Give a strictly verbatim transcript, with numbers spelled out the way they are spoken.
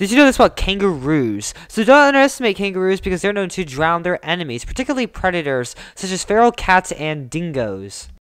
Did you know this about kangaroos? So don't underestimate kangaroos because they're known to drown their enemies, particularly predators such as feral cats and dingoes.